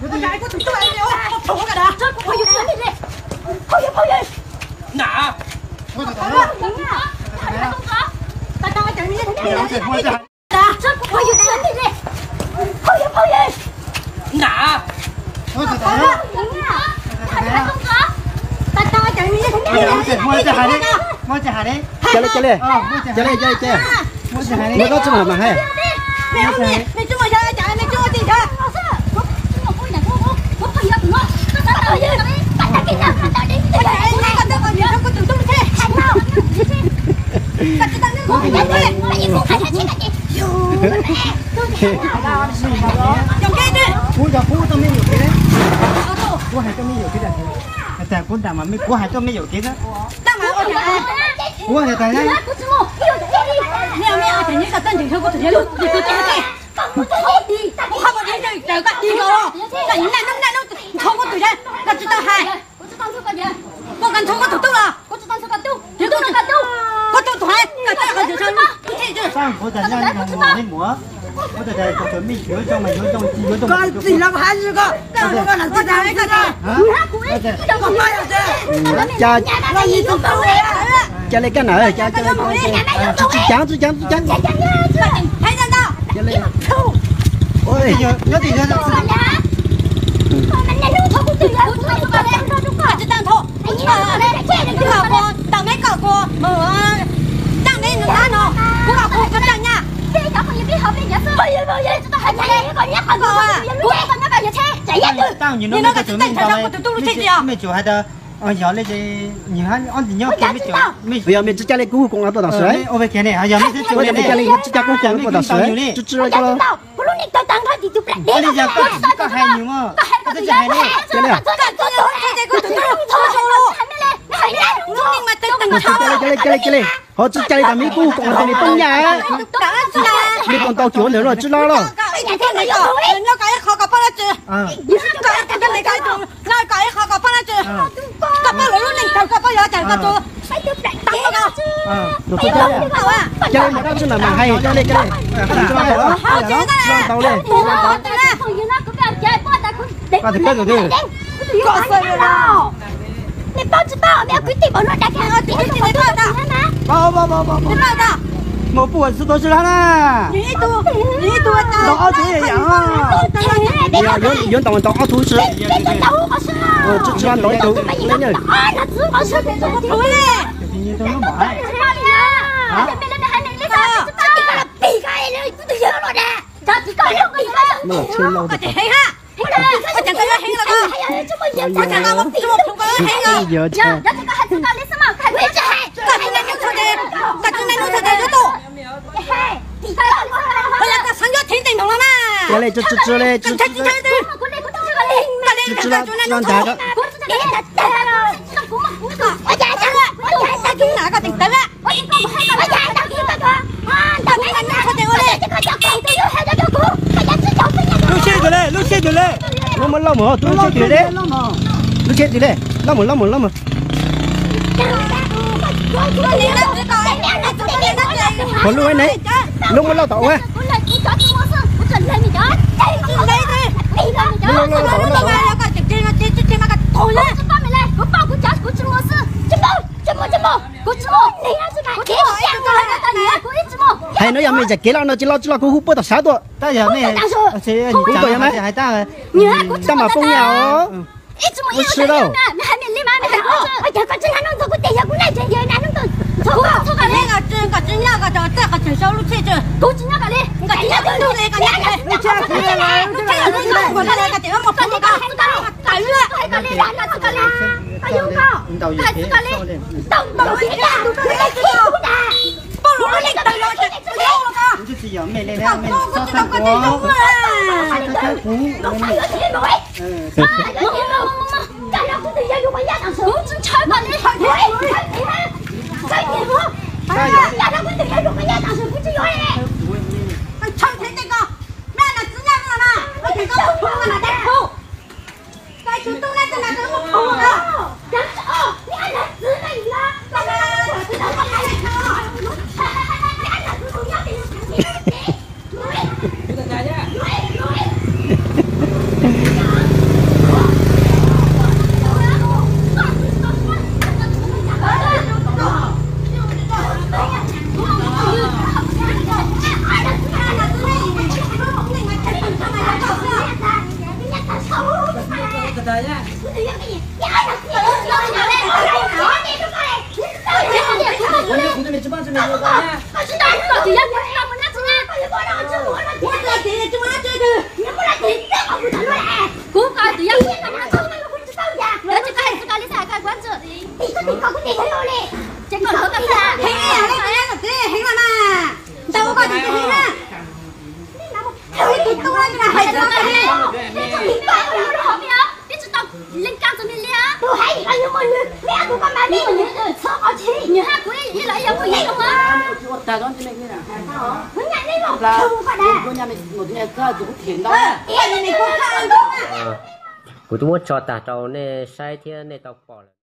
Cái của tụi tôi đi ơi. Thổ cả đó. Thôi đi đi. Thôi đi. Nà. Thôi không có. Ta cho chạy đi. Đó. Thôi đi đi. Thôi đi. Nà. Thôi không có. Ta cho chạy đi. Mua cho Hà đi. Chơi lên. Mua đó chung mà hay. Mẹ không đi. Mẹ chung mà chạy mẹ chung mà gì đó. Cú cho cú tôi mới hiểu cái đấy. Cú hai tôi mới hiểu cái đấy.แต่คุณแต่มันไม่กูหายตัวไม่อยู่กินนะ Tao mà ôi trời ơi. กูหายใจได้ Mèo mèo thì những cái tên thì không có thể luôn. Thì tôi chơi cái. Không có thể chơi trời các đi rồi. Cái này nó không có tụi đây. Là tụi tao hai. Có cần không có tụi tôi là. Thì có tụi có tụi hai. Cả tao phải chơi luôn. Sao có thời gian mà lên múa. Có thời gian chuẩn bị chứa trong mày chứa trong Con gì làm hai gì cơ. Tao có làm cái này cái này. Không phải là cha là gì tụi tôi. cha lấy cái này cha trắng Thấy ra đâu? ôi nhớ thì nhớ tao mấy cậu cô mở đang đây nữa nó cô bảo cô con đang nha tao nhìn nó cái tụi mình tao mấy chỗ hay đó giờ lấy cái nhìn hắn ăn gì nhớ cái mấy chỗ bây giờ mình chỉ cha lấy cú cùng nó tao sấy ôi cái này giờ mình chỉ cha lấy cha cũng chẳng có tao sấy chút chút cho bây giờ có hai nhiều mà có cái hai này cái này cái họ chỉ chơi tao mấy cú cùng nó thì bông nhà mấy con tao chuột nữa rồi chú lo rồi nó cái khó có bao nhiêu cái nó cái khó có bao nhiêu có bao nhiêu lúc này tao có bao nhiêu chẳng có tôi tao có đâu được chơi mà tao chưa làm mà hay chơi lên cái này tao lên ba thì cái rồi đi có sao đâu你包知道，没有规定我乱打开，我今天怎么做的？ 包， 你包的？ 我不是都是他啦。 你多的。 到处也养啊。有当土吃。吃完倒走，来点。 啊，那只我吃的怎么不嘞？ 你都能买。 去哪里啊？这边那边还没那个，避开了，不都有了的？这几个6个月。 没有钱了。 我得黑哈。我讲这个黑了个，还有这么严重？我讲我这么不个黑了。 有钱。 这个还知道你什么？还会这黑？这黑那牛头的，这真的牛头的就多。黑，我两个上月天顶懂了吗？ 这嘞，这嘞，这。lúc chết rồi đấy, nó mới lâu mà, tôi chết rồi đấy, lúc chết rồi đấy, lâu mà. Còn lúc ấy này, lúc mới lâu tàu á. Hay nói rằng mình chỉ kéo nó chỉ lo cứ hút bớt sáu tuổi. Ta giờ này sẽ cũng tuổi mấy? Hay ta ta mà phong nhau. Không吃đâu. Giờ mẹ lên đây mẹ sao sao quá sao cú đó nha. Cũng cho mình chụp bao nhiêu nữa nha. lên cao cho mình lia tôi hay anh em mình mẹ tôi con bà đi sao có chi như hai cuối như lại giống như không á Ta đón cho mình nè. vẫn nhận đi rồi không phải Cô nhà mình một nhà cơ cũng thiền đó. em này không phải đâu của chúng cho ta trâu nè sai thiên nè tao bỏ